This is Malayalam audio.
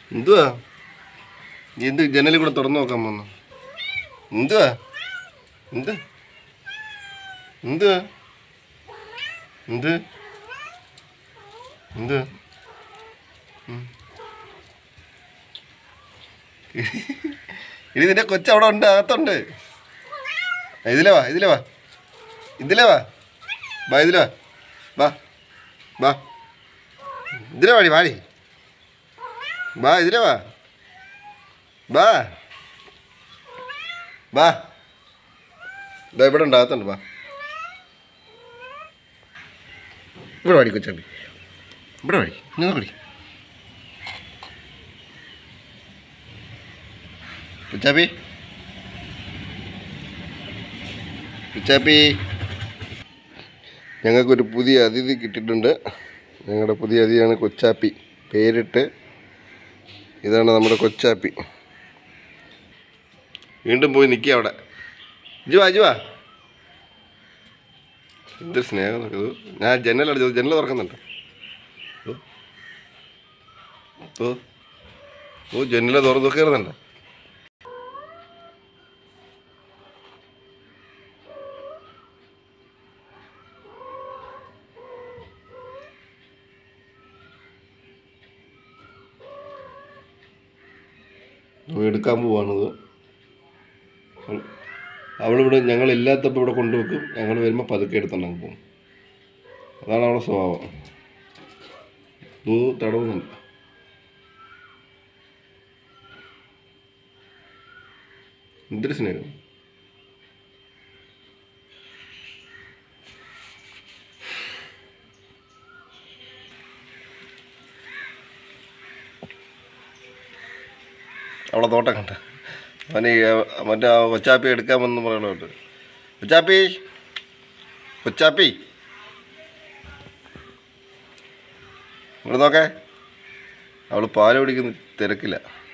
എന്തുവാ എന്ത് ജനലിൽ കൂടെ തുറന്നു നോക്കാൻ വന്നു? എന്തുവാ എന്ത് എന്തുവാ എന്ത് എന്ത് ഇനി നിന്റെ കൊച്ചവിടെ ഉണ്ട്, അകത്തുണ്ട്. ഇതിലേ വാ ഇതിലേ വാ ഇതിലേ വാ വാ ഇതിലേ വാ വാ വാ ഇതിലേ വാടി വാടി വാ ഇതിലേ വാ വാ വാ ഇതാ ഇവിടെ ഉണ്ട്, അകത്തുണ്ട്. വാ ഇവിടെ വാടി കൊച്ചാപ്പി, ഇവിടെ വാടി നോക്കടി കൊച്ചാപ്പി കൊച്ചാപ്പി. ഞങ്ങൾക്കൊരു പുതിയ അതിഥി കിട്ടിയിട്ടുണ്ട്. ഞങ്ങളുടെ പുതിയ അതിഥിയാണ് കൊച്ചാപ്പി. പേരിട്ട് ഇതാണ് നമ്മുടെ കൊച്ചാപ്പി. വീണ്ടും പോയി നിൽക്കുക അവിടെ. ജുവാ ജുവാ എന്തൊരു സ്നേഹം നോക്കത്. ഞാൻ ജനൽ തുറക്കുന്നുണ്ട്. ഓ ഓ ജനല തുറന്നു കയറുന്നുണ്ട്. എടുക്കാൻ പോവാണത്. അവളിവിടെ ഞങ്ങളില്ലാത്തപ്പോൾ ഇവിടെ കൊണ്ടുവെക്കും. ഞങ്ങൾ വരുമ്പോൾ പതുക്കെ എടുത്തുണ്ടാകും പോകും. അതാണ് അവളുടെ സ്വഭാവം. തടവുന്നുണ്ട്. എന്തൊരു സ്നേഹം. അവളെ തോട്ടം കണ്ട അവന് മറ്റേ കൊച്ചാപ്പി എടുക്കാമെന്ന് പറയണോട്ട്. കൊച്ചാപ്പി കൊച്ചാപ്പി ഇവിടെ നോക്കേ. അവൾ പാല് കുടിക്കുന്ന തിരക്കില്ല.